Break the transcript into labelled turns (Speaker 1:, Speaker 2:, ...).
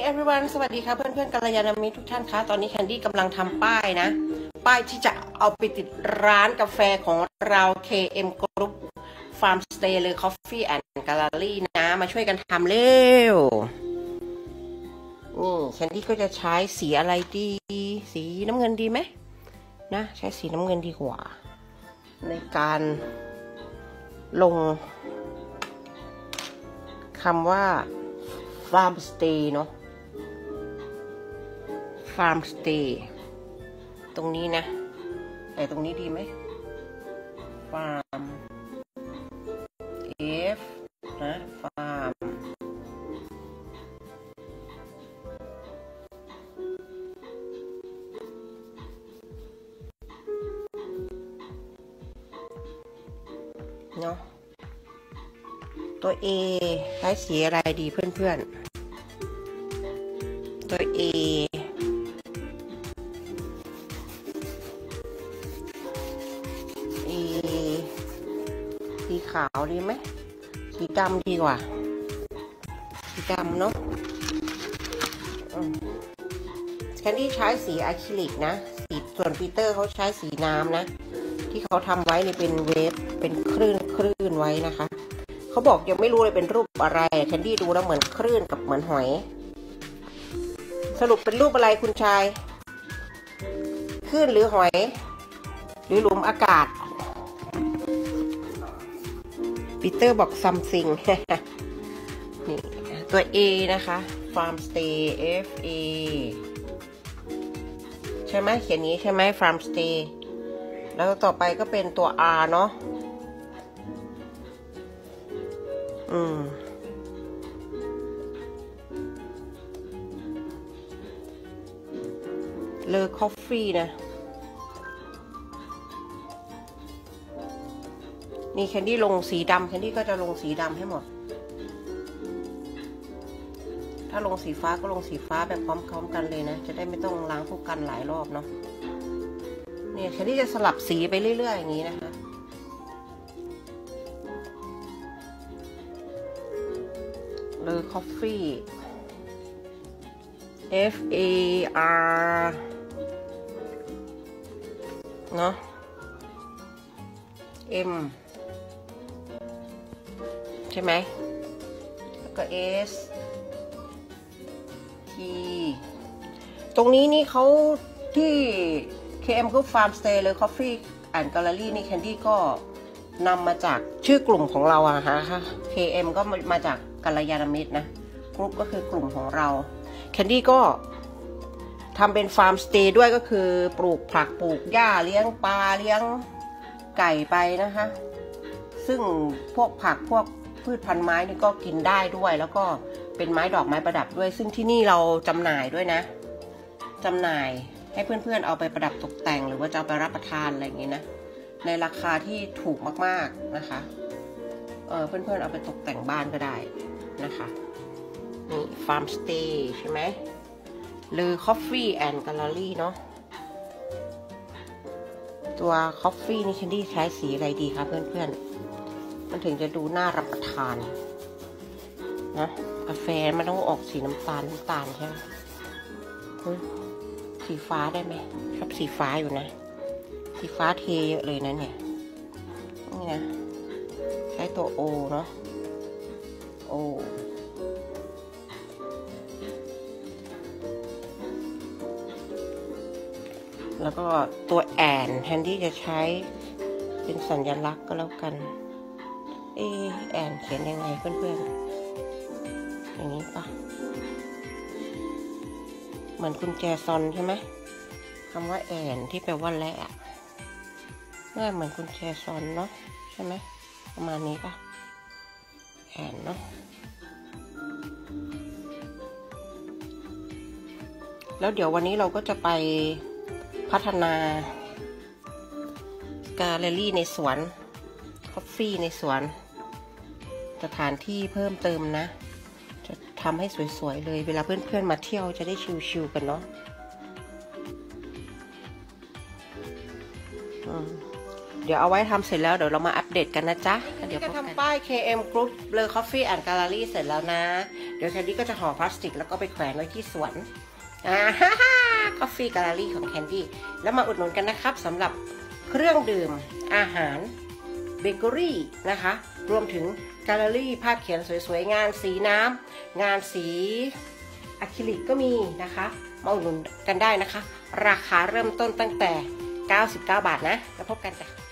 Speaker 1: everyone สวัสดีค่ะเพื่อนๆกัลยาณมิตรทุกท่านคะตอนนี้แคนดี้กำลังทำป้ายนะป้ายที่จะเอาไปติดร้านกาแฟของเรา KM Group Farm Stay เลย Coffee and Gallery นะมาช่วยกันทำเร็วแคนดี้ก็จะใช้สีอะไรดีสีน้ำเงินดีไหมนะใช้สีน้ำเงินดีกว่าในการลงคำว่า Farm Stay เนาะ Farm Stay ตรงนี้นะแต่ตรงนี้ดีไหม Farm F นะ Farm เนาะตัว A ใช้สีอะไรดีเพื่อนๆตัว A สีขาวดีไหมสีดำดีกว่าสีดำเนาะแคนดี้ใช้สีอะคริลิกนะสีส่วนปีเตอร์เขาใช้สีน้ำนะที่เขาทำไว้เนี่ยเป็นเวฟเป็นคลื่นไว้นะคะเขาบอกยังไม่รู้เลยเป็นรูปอะไรแคนดี้ดูแล้วเหมือนคลื่นกับเหมือนหอยสรุปเป็นรูปอะไรคุณชายคลื่นหรือหอยหรือหลุมอากาศปีเตอร์บอก something นี่ตัว A นะคะ Farm Stay F A ใช่ไหมเขียนนี้ใช่ไหม Farm Stay แล้วต่อไปก็เป็นตัว R เนาะเลอ Coffee นะนี่แคนดี้ลงสีดำแคนดี้ก็จะลงสีดำให้หมดถ้าลงสีฟ้าก็ลงสีฟ้าแบบพร้อมๆกันเลยนะจะได้ไม่ต้องล้างพวกกันหลายรอบเนาะเนี่ยแคนดี้จะสลับสีไปเรื่อยๆอย่างนี้นะคะเลอ Coffee F A R เนาะ M ใช่ไหมแล้วก็ S T ตรงนี้นี่เขาที่ KM Group Farm Stay เลย Coffee and Gallery นี่แคนดี้ก็นำมาจากชื่อกลุ่มของเราอะฮะ KM ก็มาจากกัลยาณมิตรนะกรุ๊ปก็คือกลุ่มของเราแคนดี้ก็ทำเป็นฟาร์มสเตย์ด้วยก็คือปลูกผักปลูกหญ้าเลี้ยงปลาเลี้ยงไก่ไปนะคะซึ่งพวกผักพวกพืชพันธุ์ไม้นี่ก็กินได้ด้วยแล้วก็เป็นไม้ดอกไม้ประดับด้วยซึ่งที่นี่เราจำหน่ายด้วยนะจำหน่ายให้เพื่อนๆเอาไปประดับตกแต่งหรือว่าจะเอาไปรับประทานอะไรอย่างนี้นะในราคาที่ถูกมากๆนะคะเพื่อนๆเอาไปตกแต่งบ้านก็ได้นะคะนี่ฟาร์มสเตย์ใช่ไหมหรือ Coffee and Gallery เนาะตัว Coffee นี่แคนดี้ใช้สีอะไรดีคะเพื่อนๆมันถึงจะดูน่ารับประทานนะกาแฟมันต้องออกสีน้ำตาลใช่ไหมสีฟ้าได้ไหมชอบสีฟ้าอยู่นะสีฟ้าเทเยอะเลยนะเนี่ยนี่นะใช้ตัว O เนาะ O แล้วก็ตัวแอนแทนที่จะใช้เป็นสัญลักษณ์ก็แล้วกันแอนเขียนยังไงเพื่อนๆอย่างนี้ปะเหมือนกุญแจซอนใช่ไหมคำว่าแอนที่แปลว่าและน่าเหมือนกุญแจซอนเนาะใช่ไหมประมาณนี้ปะแอนเนาะแล้วเดี๋ยววันนี้เราก็จะไปพัฒนาแกลเลอรี่ในสวนคอฟฟี่ในสวนสถานที่เพิ่มเติมนะจะทำให้สวยๆเลยเวลาเพื่อนๆมาเที่ยวจะได้ชิลๆกันเนาะเดี๋ยวเอาไว้ทำเสร็จแล้วเดี๋ยวเรามาอัปเดตกันนะจ๊ะเดี๋ยวจะทำป้าย KM Group Blur Coffee and Gallery เสร็จแล้วนะเดี๋ยวแคนดี้ก็จะห่อพลาสติกแล้วก็ไปแขวนไว้ที่สวนCoffee Gallery ของแคนดี้แล้วมาอุดหนุนกันนะครับสำหรับเครื่องดื่มอาหารเบเกอรี่นะคะรวมถึงแกลเลอรี่ภาพเขียนสวยๆงานสีน้ำงานสีอะคริลิกก็มีนะคะมาอุดหนุนกันได้นะคะราคาเริ่มต้นตั้งแต่99 บาทนะแล้วพบกันจ้ะ